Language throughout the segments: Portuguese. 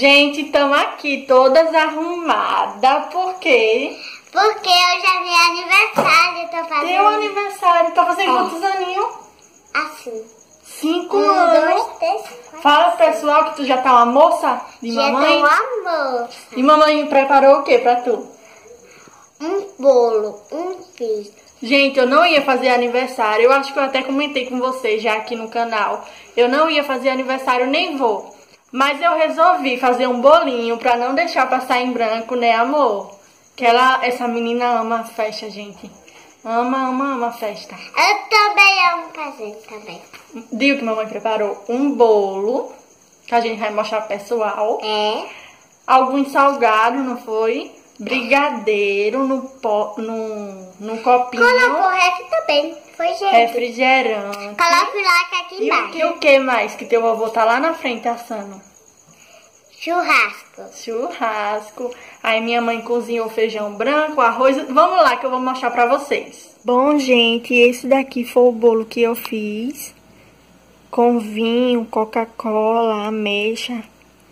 Gente, estamos aqui todas arrumadas, por quê? Porque hoje é meu aniversário, tô fazendo... Teu aniversário, tá fazendo quantos aninhos? Assim. 5 1, anos. 2, 3, 4. Fala pro pessoal que tu já tá uma moça de mamãe. Já tô uma moça. E mamãe preparou o que pra tu? Um bolo, um fiz. Gente, eu não ia fazer aniversário, eu acho que eu até comentei com vocês já aqui no canal. Eu não ia fazer aniversário, nem vou. Mas eu resolvi fazer um bolinho pra não deixar passar em branco, né, amor? Que essa menina ama a festa, gente. Ama a festa. Eu também amo fazer também. Digo que mamãe preparou um bolo, que a gente vai mostrar pro pessoal. É. Alguns salgados, não foi? Brigadeiro no copinho. Colocou refri também. Foi jeito. Refrigerante. Coloca o like aqui embaixo. E o que mais que teu avô tá lá na frente assando? Churrasco. Churrasco. Aí minha mãe cozinhou feijão branco, arroz. Vamos lá que eu vou mostrar pra vocês. Bom, gente, esse daqui foi o bolo que eu fiz. Com vinho, Coca-Cola, ameixa.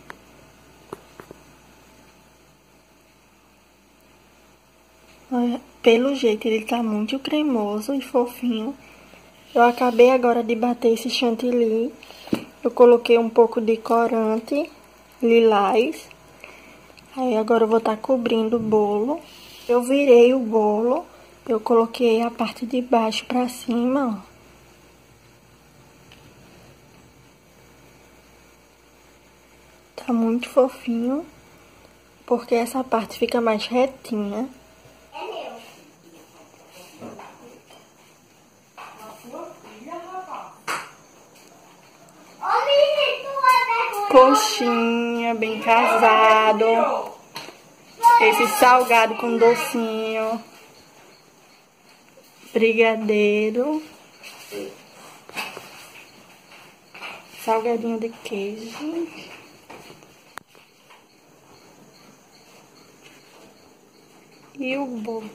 Pelo jeito ele tá muito cremoso e fofinho. Eu acabei agora de bater esse chantilly. Eu coloquei um pouco de corante lilás. Aí agora eu vou estar cobrindo o bolo. Eu virei o bolo. Eu coloquei a parte de baixo pra cima, ó. Tá muito fofinho. Porque essa parte fica mais retinha. Coxinha, bem casado. Esse salgado com docinho. Brigadeiro. Salgadinho de queijo. E o bolo.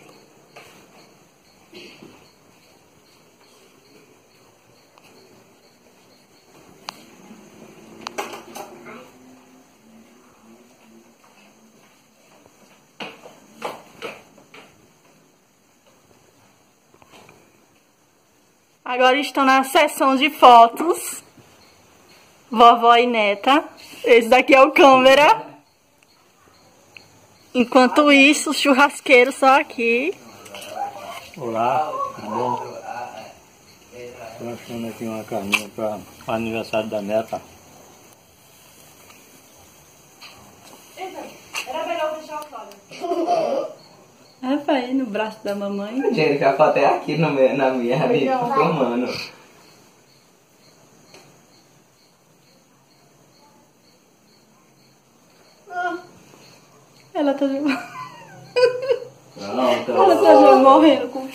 Agora estão na sessão de fotos. Vovó e neta. Esse daqui é o câmera. Enquanto isso, o churrasqueiro só aqui. Olá, tudo bom? Estou achando aqui uma carninha para o aniversário da neta. Era melhor deixar o fora. Vai no braço da mamãe. Gente, a foto é aqui na minha filmando. Ela tá Pronto. Ela tá já morrendo com...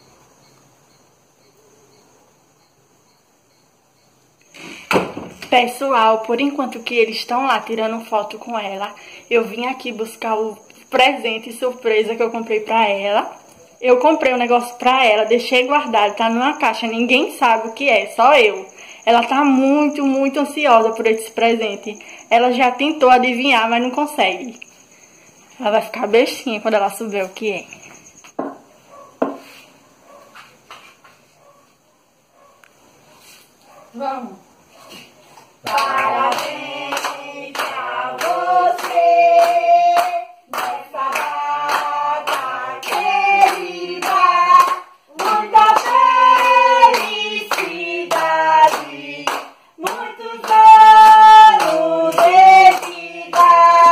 Pessoal, por enquanto que eles estão lá tirando foto com ela, eu vim aqui buscar o presente surpresa que eu comprei pra ela. Eu comprei um negócio pra ela, deixei guardado, tá numa caixa, ninguém sabe o que é, só eu. Ela tá muito ansiosa por esse presente. Ela já tentou adivinhar, mas não consegue. Ela vai ficar bestinha quando ela souber o que é. Vamos. Parabéns pra você nessa data querida. Muita felicidade, muitos anos de vida.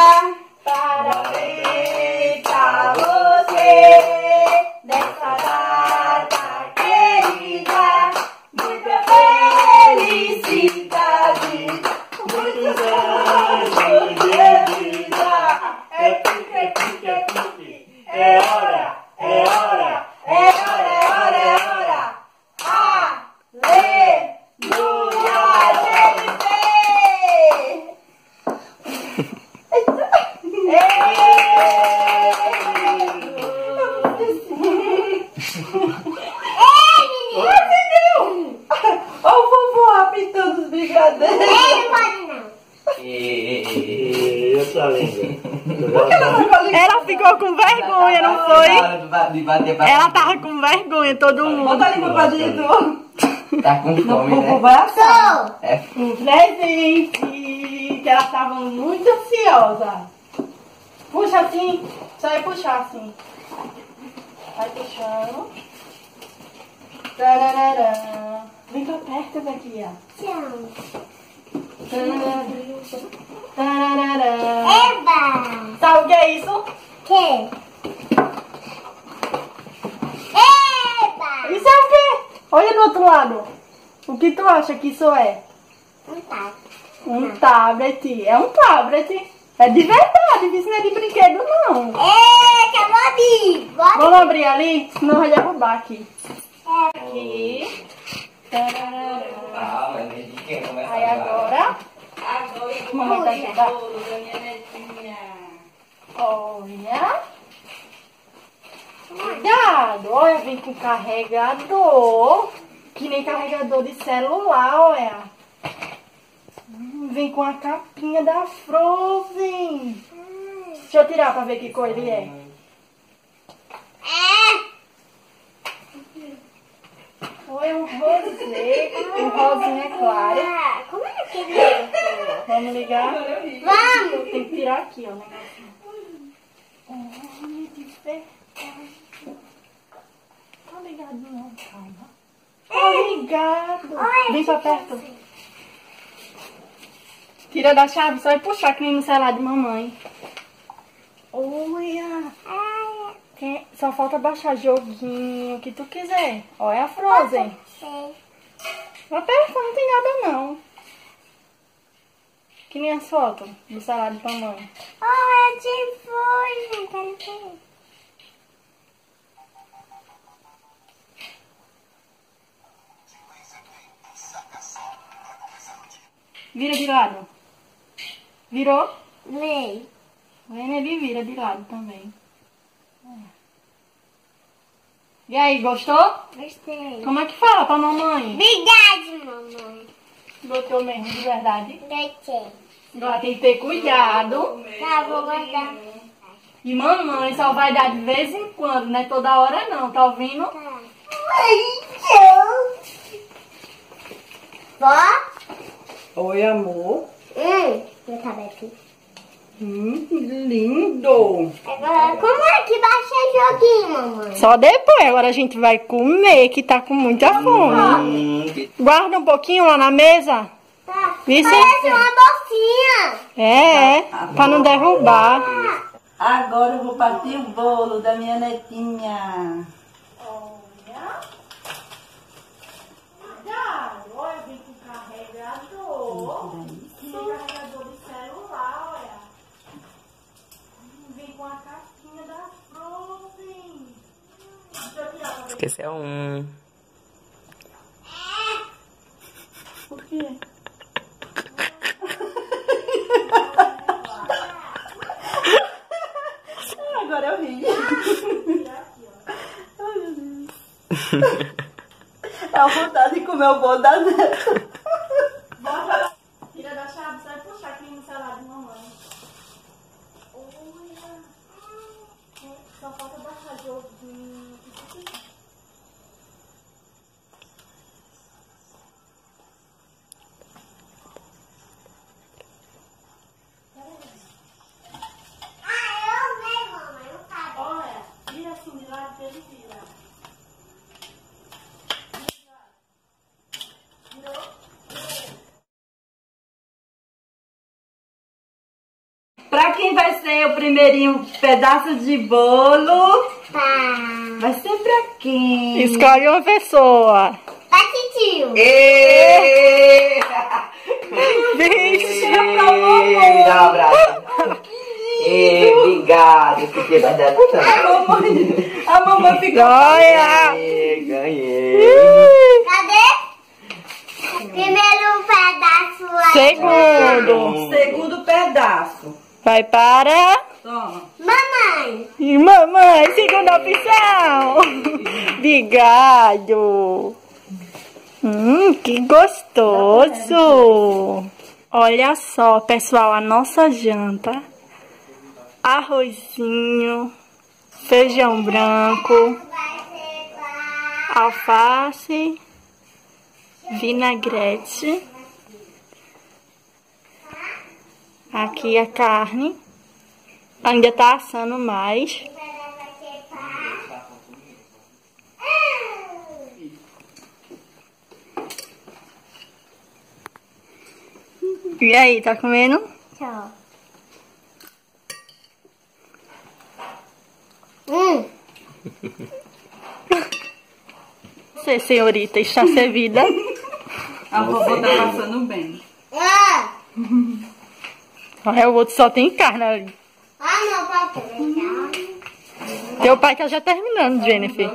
Parabéns pra você nessa data querida. Muita felicidade, muitos anos de vida. É pique, é pique, é pique. É hora, é hora, é hora, é hora, é hora. Aleluia, Olha o vovô apitando os brigadeiros. Ele pode não. Eu ficou com vergonha, não foi? Ela tava com vergonha, todo mundo. Bota a língua pra dentro. Tá com fome, né? Vai assar. Um presente, que ela tava muito ansiosa. Puxa assim, só é puxar assim. Vai puxando. Tararara. Vem pra perto, Bequinha. Tararara. Eba! Sabe o que é isso? Que? Eba! Isso é o quê? Olha do outro lado. O que tu acha que isso é? Um taco. Um tablet. É um tablet. É de verdade, isso não é de brinquedo, não. Eita, vou abrir. Vamos abrir ali? Senão vai derrubar aqui. Aqui. Ah, mas nem de quem começa Aí agora. Mamãe vai ajudar. Olha. Cuidado. Olha, vem com carregador. Que nem carregador de celular, olha. Vem com a capinha da Frozen. Deixa eu tirar pra ver que cor ele é. Foi um rosé. Um rosinha claro. Como é que é? Vamos ligar? Vamos! Tem que tirar aqui, ó. O negocinho. Olha, de verdade. Tá ligado não, calma. Tá ligado. Vem pra perto. Tira da chave, só vai puxar que nem no celular de mamãe. Olha. Só falta baixar joguinho, o que tu quiser. Olha a Frozen. Aperta, não tem nada não. Que nem as fotos do celular de mamãe. Olha, de foi, quero ver. Vira de lado. Virou? Lei. Vem ele vira de lado também. E aí, gostou? Gostei. Como é que fala pra mamãe? Obrigada, mamãe. Gostou mesmo, de verdade? Gostei. Agora tem que ter cuidado. Tá, vou guardar. E mamãe só vai dar de vez em quando, não é toda hora não, tá ouvindo? Tá. Ai, Vó? Oi, amor. Meu tablet. Que lindo. Agora, como é que baixa joguinho, mamãe? Só depois, agora a gente vai comer, que tá com muita fome. Guarda um pouquinho lá na mesa. Tá. Isso. Parece uma bolsinha. É, pra não derrubar. Agora eu vou partir o bolo da minha netinha. Olha. Cuidado, olha, vem com carregador. Carregador de celular, olha. Vem com a casquinha da Frozen. Deixa eu tirar pra ver. Esse é um. Por quê? Agora eu ri. Ai, meu Deus. É a vontade de comer o bolo da neta. Bota, tira da chave, só vai puxar aqui no celular de mamãe. Olha. Só falta baixar joguinho. Eu vi, mamãe. Eu tava. Olha, vira assim de lado que ele vira. Pra quem vai ser o primeirinho pedaço de bolo? Tá. Vai ser pra quem? Escolhe uma pessoa. Tá, tio. Êêêê! Vixe. Dá um abraço. Obrigado, porque vai dar tudo. A mamãe ficou. Olha. Ganhei. Cadê? Primeiro pedaço. Segundo. Segundo pedaço. Vai para... Toma. Mamãe. E mamãe, segunda opção. Obrigado. Que gostoso. Olha só, pessoal, a nossa janta arrozinho, feijão branco, alface, vinagrete. Aqui a carne. Ainda tá assando mais. E aí, tá comendo? Tchau. Você, senhorita, está servida. A vovó tá passando bem. Olha, o outro só tem carne ali. Não, papai. Teu pai tá já terminando, Jennifer.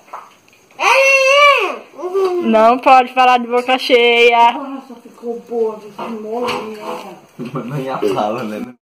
Não pode falar de boca cheia. Nossa, ficou boa, ficou molinha. Não ia falar, né?